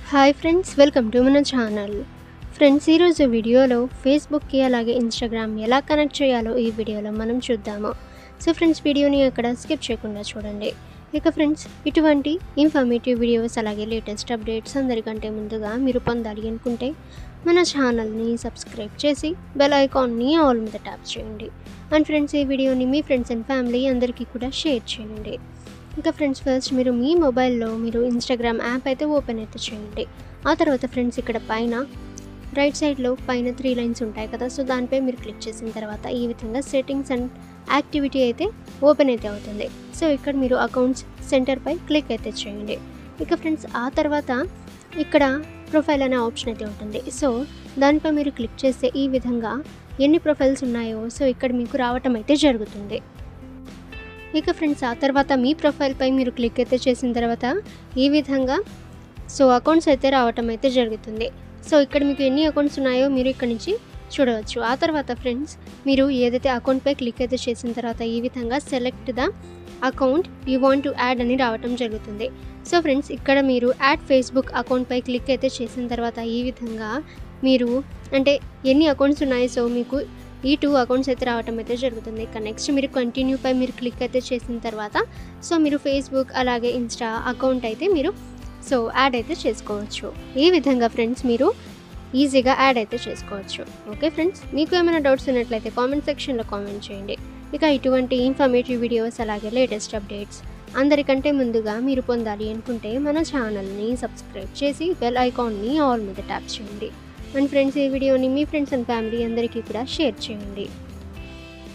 Hi friends, welcome to మన channel. Friends, ఈరోజు వీడియోలో ఫేస్బుక్కి అలాగే ఇన్స్టాగ్రామ్ ఎలా కనెక్ట్ చేయాలో ఈ వీడియోలో మనం చూద్దాము. సో ఫ్రెండ్స్, వీడియోని అక్కడ స్కిప్ చేయకుండా చూడండి. ఇక ఫ్రెండ్స్, ఇటువంటి ఇన్ఫర్మేటివ్ వీడియోస్ అలాగే లేటెస్ట్ అప్డేట్స్ అందరికంటే ముందుగా మీరు పొందాలి అనుకుంటే మన ఛానల్ని సబ్స్క్రైబ్ చేసి బెల్ ఐకాన్ని ఆల్ మీద ట్యాప్ చేయండి. అండ్ ఫ్రెండ్స్, ఈ వీడియోని మీ ఫ్రెండ్స్ అండ్ ఫ్యామిలీ అందరికీ కూడా షేర్ చేయండి. ఇంకా ఫ్రెండ్స్, ఫస్ట్ మీరు మీ మొబైల్లో ఇన్స్టాగ్రామ్ యాప్ అయితే ఓపెన్ అయితే చేయండి. ఆ తర్వాత ఫ్రెండ్స్, ఇక్కడ పైన రైట్ సైడ్లో పైన 3 లైన్స్ ఉంటాయి కదా, సో దానిపై మీరు క్లిక్ చేసిన తర్వాత ఈ విధంగా సెట్టింగ్స్ అండ్ యాక్టివిటీ అయితే ఓపెన్ అయితే అవుతుంది. సో ఇక్కడ మీరు అకౌంట్స్ సెంటర్పై క్లిక్ అయితే చేయండి. ఇక ఫ్రెండ్స్, ఆ తర్వాత ఇక్కడ ప్రొఫైల్ అనే ఆప్షన్ అయితే ఉంటుంది. సో దానిపై మీరు క్లిక్ చేస్తే ఈ విధంగా ఎన్ని ప్రొఫైల్స్ ఉన్నాయో సో ఇక్కడ మీకు రావటం అయితే జరుగుతుంది. ఇక ఫ్రెండ్స్, ఆ తర్వాత మీ ప్రొఫైల్పై మీరు క్లిక్ అయితే చేసిన తర్వాత ఈ విధంగా అకౌంట్స్ అయితే రావటం అయితే జరుగుతుంది. సో ఇక్కడ మీకు ఎన్ని అకౌంట్స్ ఉన్నాయో మీరు ఇక్కడ నుంచి చూడవచ్చు. ఆ తర్వాత ఫ్రెండ్స్, మీరు ఏదైతే అకౌంట్పై క్లిక్ అయితే చేసిన తర్వాత ఈ విధంగా select the account you want to add అని రావటం జరుగుతుంది. సో ఫ్రెండ్స్, ఇక్కడ మీరు యాడ్ ఫేస్బుక్ అకౌంట్పై క్లిక్ అయితే చేసిన తర్వాత ఈ విధంగా మీరు ఎన్ని అకౌంట్స్ ఉన్నాయో సో మీకు ఈ 2 అకౌంట్స్ అయితే రావటం అయితే జరుగుతుంది. ఇక నెక్స్ట్ మీరు కంటిన్యూపై మీరు క్లిక్ అయితే చేసిన తర్వాత సో మీరు ఫేస్బుక్ అలాగే ఇన్స్టా అకౌంట్ అయితే మీరు యాడ్ అయితే చేసుకోవచ్చు. ఈ విధంగా ఫ్రెండ్స్ మీరు ఈజీగా యాడ్ అయితే చేసుకోవచ్చు. ఓకే ఫ్రెండ్స్, మీకు ఏమైనా డౌట్స్ ఉన్నట్లయితే కామెంట్ సెక్షన్లో కామెంట్ చేయండి. ఇక ఇటువంటి ఇన్ఫర్మేటివ్ వీడియోస్ అలాగే లేటెస్ట్ అప్డేట్స్ అందరికంటే ముందుగా మీరు పొందాలి అనుకుంటే మన ఛానల్ని సబ్స్క్రైబ్ చేసి బెల్ ఐకాన్ని ఆల్ మీద ట్యాప్ చేయండి. అండ్ ఫ్రెండ్స్, ఈ వీడియోని మీ ఫ్రెండ్స్ అండ్ ఫ్యామిలీ అందరికీ కూడా షేర్ చేయండి.